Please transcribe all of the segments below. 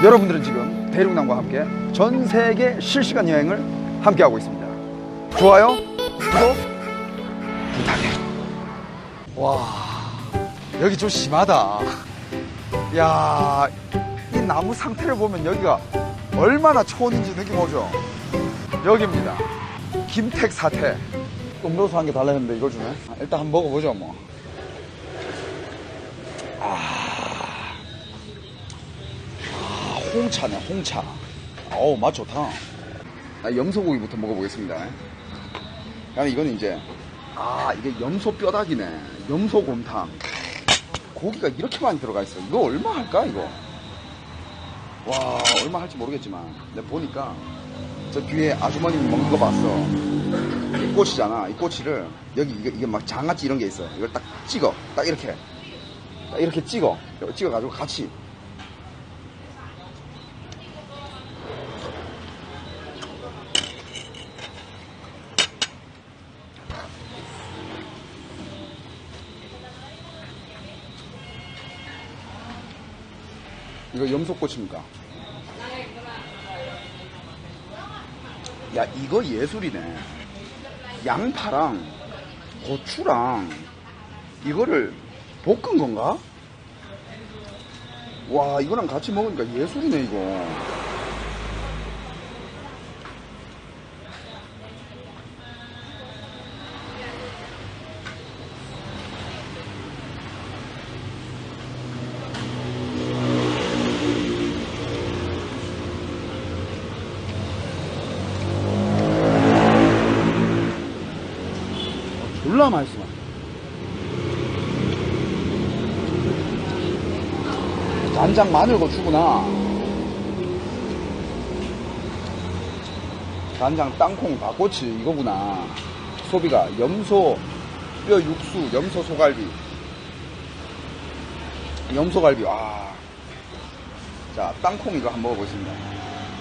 여러분들은 지금 대륙남과 함께 전 세계 실시간 여행을 함께하고 있습니다. 좋아요, 구독 부탁해. 와, 여기 좀 심하다. 야, 이 나무 상태를 보면 여기가 얼마나 초원인지 느낌 오죠? 여기입니다. 김택 사태. 음료수 한 개 달라 했는데 이걸 주네. 일단 한번 먹어보죠 뭐. 홍차네, 홍차. 어우, 맛 좋다. 염소고기부터 먹어보겠습니다. 그다음에 이거는 이제, 이게 염소 뼈다귀네. 염소곰탕. 고기가 이렇게 많이 들어가 있어. 이거 얼마 할까, 이거? 와, 얼마 할지 모르겠지만. 내가 보니까, 저 뒤에 아주머님이 먹는 거 봤어. 이 꼬치잖아. 이 꼬치를, 여기, 이게 막 장아찌 이런 게 있어. 이걸 딱 찍어. 딱 이렇게. 딱 이렇게 찍어. 찍어가지고 같이. 이거 염소꼬치입니까? 야, 이거 예술이네. 양파랑 고추랑 이거를 볶은 건가? 와, 이거랑 같이 먹으니까 예술이네, 이거. 졸라 맛있어. 간장 마늘 고추구나. 간장 땅콩 닭꼬치 이거구나. 소비가 염소 뼈 육수, 염소 소갈비. 염소갈비. 와. 자, 땅콩 이거 한번 먹어보겠습니다.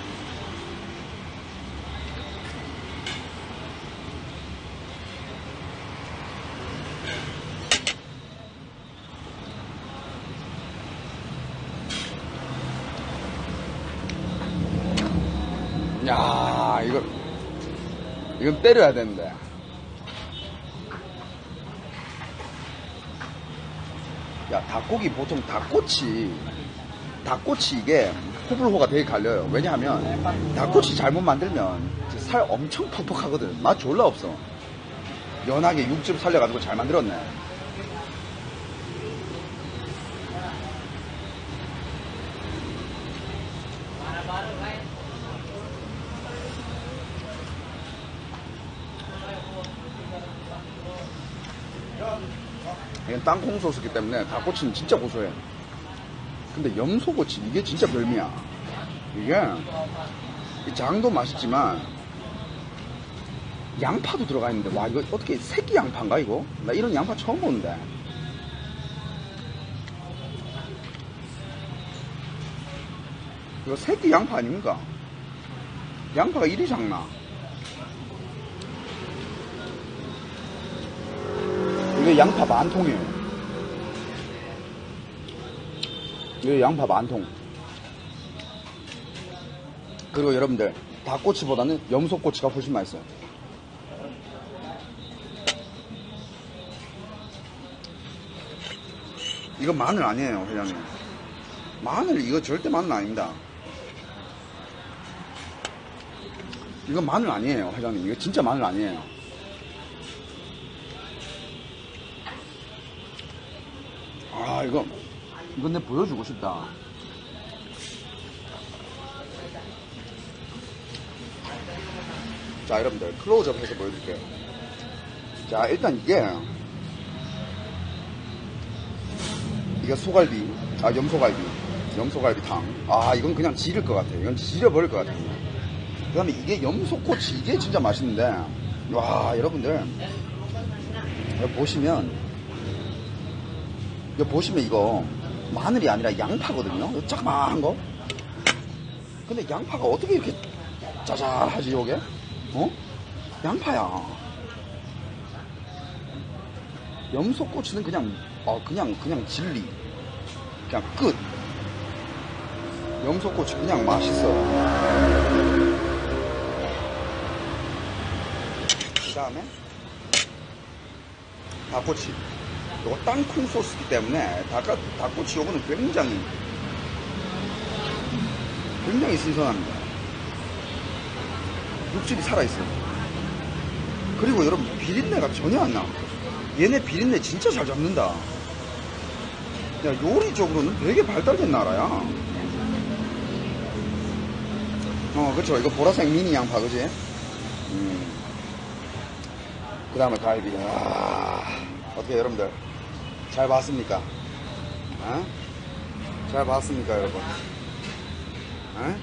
야, 이건 때려야 되는데. 야, 닭고기 보통 닭꼬치 이게 호불호가 되게 갈려요. 왜냐하면 닭꼬치 잘못 만들면 살 엄청 퍽퍽하거든. 맛 졸라 없어. 연하게 육즙 살려가지고 잘 만들었네. 이건 땅콩 소스기 때문에 닭꼬치는 진짜 고소해. 근데 염소꼬치 이게 진짜 별미야. 이게 이 장도 맛있지만 양파도 들어가 있는데, 와, 이거 어떻게 새끼 양파인가 이거? 나 이런 양파 처음 보는데. 이거 새끼 양파 아닙니까? 양파가 이리 작나? 이게 양파 만통이에요. 이게 양파 만통. 그리고 여러분들, 닭꼬치보다는 염소꼬치가 훨씬 맛있어요. 이거 마늘 아니에요, 회장님. 마늘, 이거 절대 마늘 아닙니다. 이거 마늘 아니에요, 회장님. 이거 진짜 마늘 아니에요. 이건 내가 보여주고 싶다. 자, 여러분들, 클로즈업 해서 보여줄게요. 자, 일단 이게 소갈비, 염소갈비탕. 이건 그냥 지릴 것 같아요. 이건 지려버릴 것 같아요. 그 다음에 이게 염소꼬치, 이게 진짜 맛있는데, 와, 여러분들, 여기 보시면 이거 마늘이 아니라 양파거든요. 이거 조그마한 거. 근데 양파가 어떻게 이렇게 짜잘하지, 요게? 양파야. 염소꼬치는 그냥 진리. 그냥 끝. 염소꼬치 그냥 맛있어. 그 다음에 닭꼬치. 요거 땅콩 소스이기 때문에 닭꼬치 요거는 굉장히 신선합니다. 육질이 살아있어요. 그리고 여러분 비린내가 전혀 안 나. 얘네 비린내 진짜 잘 잡는다. 야, 요리적으로는 되게 발달된 나라야. 그쵸. 이거 보라색 미니 양파, 그지? 그 다음에 갈비. 어떻게 여러분들 잘 봤습니까? 어? 잘 봤습니까, 여러분? 어?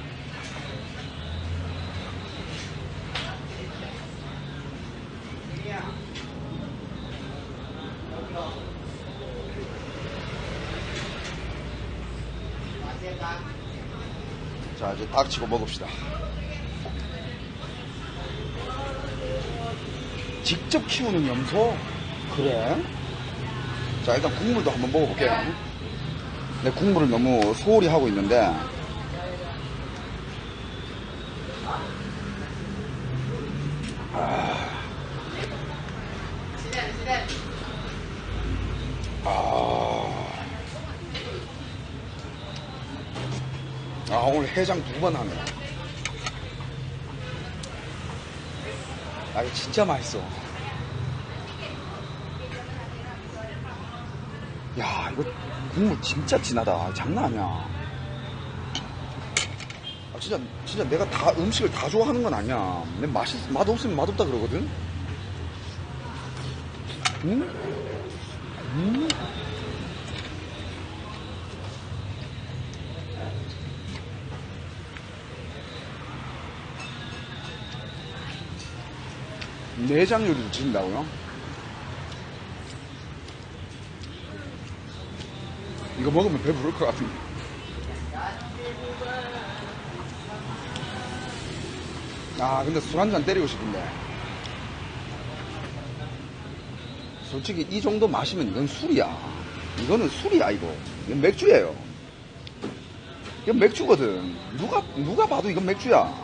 자, 이제 닥치고 먹읍시다. 직접 키우는 염소? 그래? 자, 일단 국물도 한번 먹어볼게요. 내 국물을 너무 소홀히 하고 있는데, 오늘 해장 2번 하네. 이거 진짜 맛있어. 야, 이거 국물 진짜 진하다. 장난 아니야. 진짜 내가 다 음식을 다 좋아하는 건 아니야. 내 맛없으면 맛없다 그러거든? 내장 요리도 지른다고요? 이거 먹으면 배부를 것 같은데. 근데 술 한잔 때리고 싶은데. 솔직히 이 정도 마시면 이건 술이야. 이거는 술이야, 이거. 이건 맥주예요. 이건 맥주거든. 누가 봐도 이건 맥주야.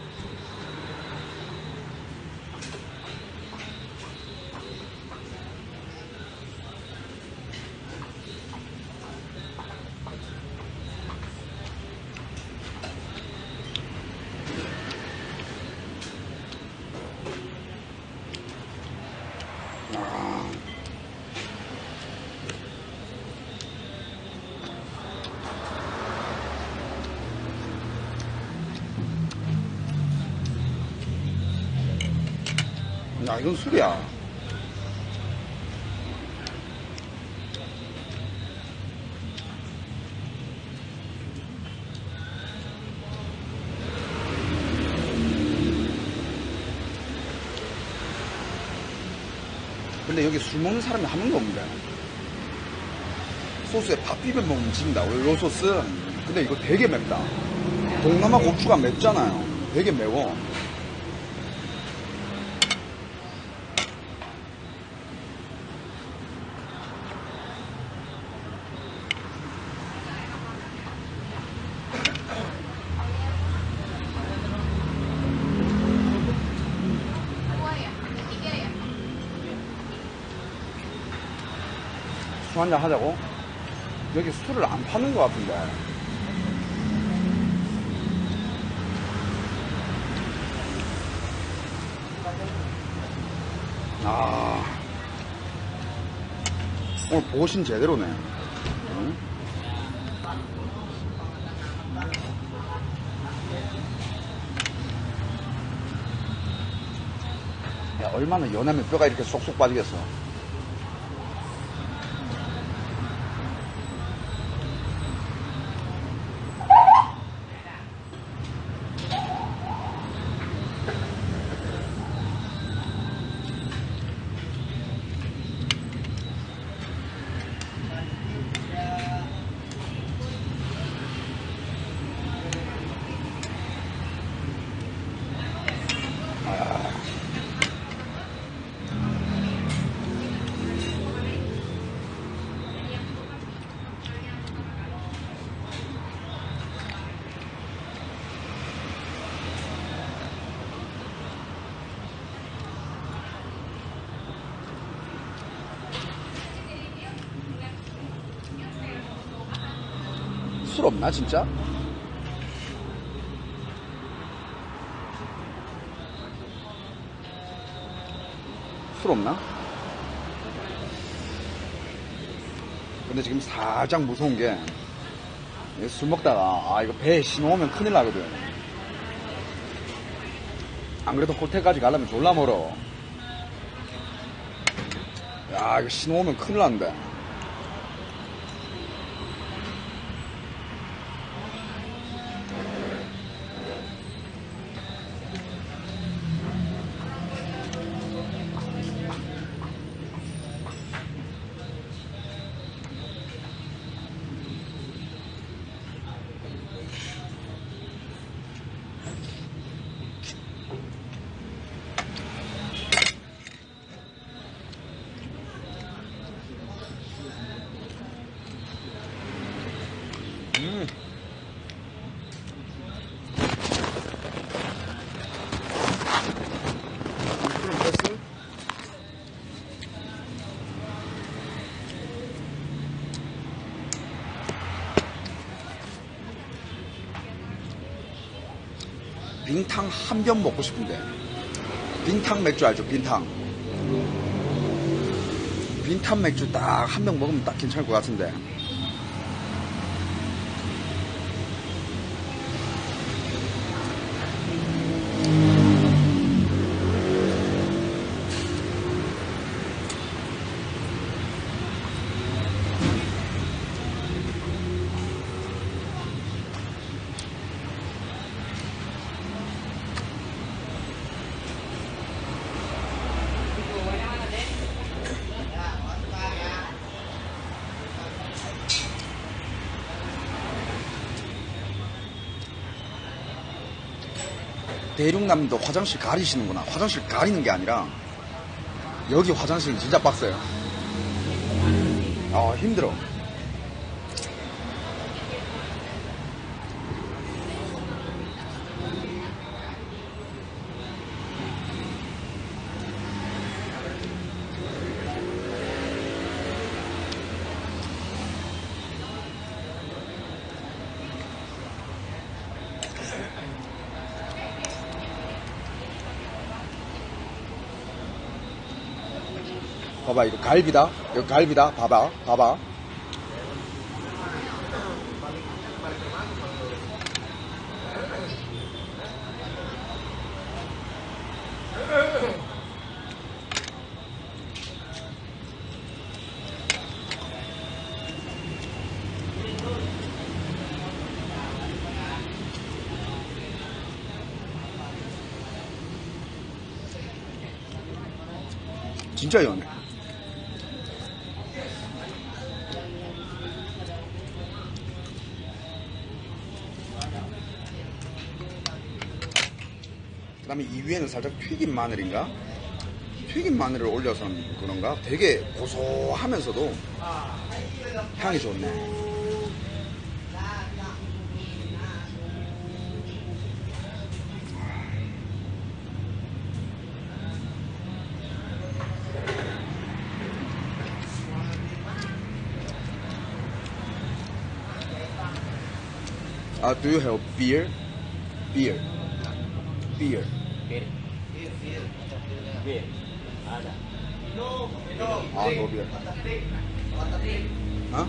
이건 술이야. 근데 여기 술 먹는 사람이 한 명도 없는데. 소스에 밥 비벼 먹으면 진다. 원래 요 소스. 근데 이거 되게 맵다. 동남아 고추가 맵잖아요. 되게 매워. 술 한잔 하자고? 여기 술을 안 파는 것 같은데. 오늘 보신 제대로네. 응? 야, 얼마나 연하면 뼈가 이렇게 쏙쏙 빠지겠어. 술 없나 진짜? 술 없나? 근데 지금 살짝 무서운 게 술 먹다가 이거 배에 신호 오면 큰일 나거든. 안 그래도 호텔까지 가려면 졸라 멀어. 야, 이거 신호 오면 큰일 난다. 빙탕 한 병 먹고 싶은데. 빙탕 맥주 알죠? 빙탕. 빙탕 맥주 딱 한 병 먹으면 딱 괜찮을 것 같은데. 대륙남도 화장실 가리시는구나. 화장실 가리는 게 아니라 여기 화장실은 진짜 빡세요. 힘들어. 봐봐, 이거 갈비다. 이거 갈비다. 봐봐, 봐봐. 진짜 연해. 그 다음에 이 위에는 살짝 튀긴 마늘인가? 튀긴 마늘을 올려서 그런가? 되게 고소하면서도 향이 좋네. Do you have beer? Beer. Beer. No beer. Huh?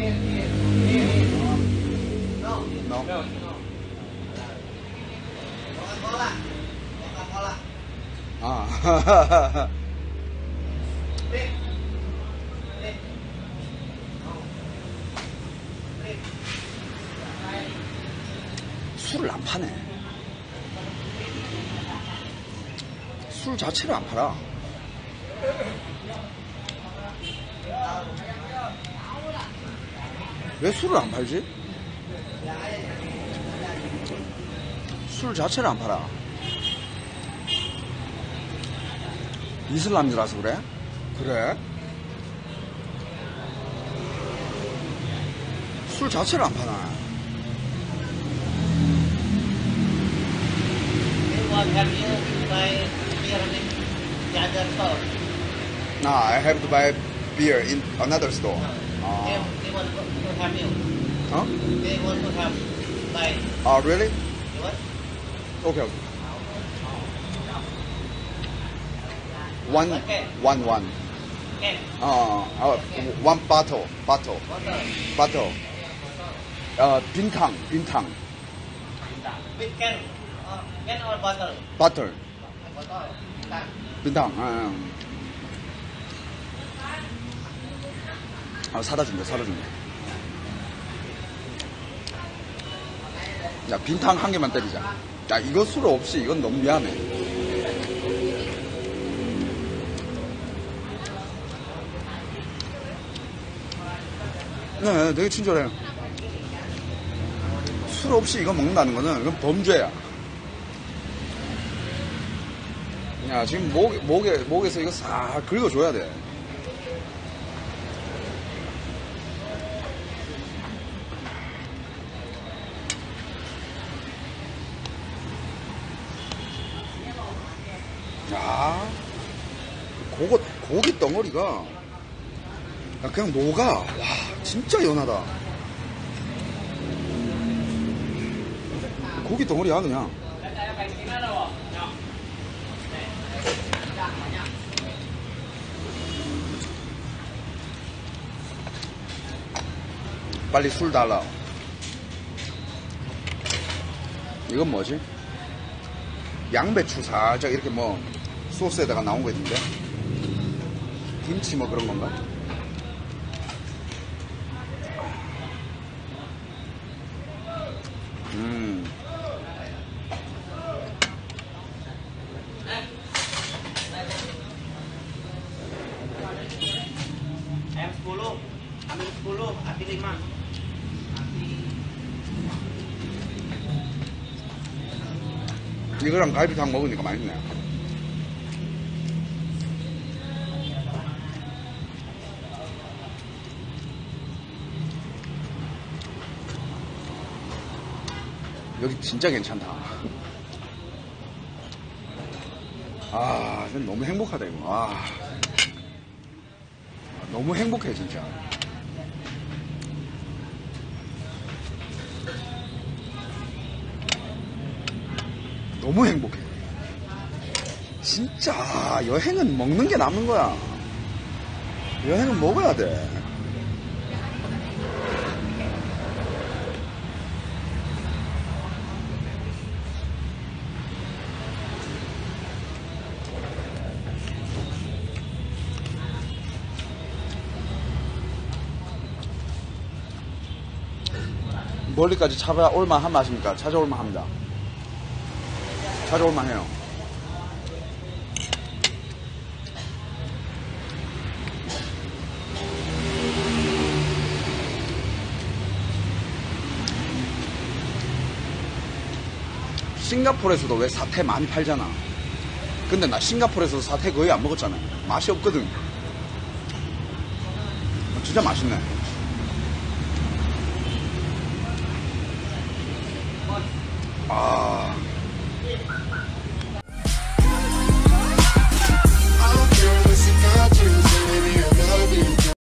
No. 술을 안 파네. 술 자체를 안 팔아. 왜 술을 안 팔지? 술 자체를 안 팔아. 이슬람이라서 그래? 그래? 술 자체를 안 파나. I have to buy beer in another store. They want to have milk. Huh? They want to have like Oh, really? what? Okay, okay. One. Okay. One. Can One bottle. water. 빈탕. With can or bottle? Butter. Bottle. Can. 빈탕. 사다 준대. 야, 빈탕 한 개만 때리자. 야, 이거 술 없이 이건 너무 미안해. 네, 되게 친절해요. 술 없이 이거 먹는다는 거는 이건 범죄야. 야, 지금 목에서 이거 싹 긁어줘야 돼. 야, 고기 덩어리가 그냥 녹아. 와, 진짜 연하다. 고기 덩어리야, 그냥. 빨리 술 달라. 이건 뭐지? 양배추 살짝 이렇게 뭐 소스에다가 나온 거 있는데 김치 뭐 그런 건가? Ayam 10, ambil 10, hati 5. 이거랑 갈비탕 먹으니까 맛있네. 여기 진짜 괜찮다. 아, 이건 너무 행복하다, 이거. 아, 너무 행복해, 진짜. 너무 행복해. 진짜, 여행은 먹는 게 남는 거야. 여행은 먹어야 돼. 멀리까지 찾아올만 한 맛입니까? 찾아올만 합니다. 찾아올만 해요. 싱가포르에서도 왜 사태 많이 팔잖아. 근데 나 싱가포르에서 사태 거의 안 먹었잖아. 맛이 없거든. 진짜 맛있네. 아.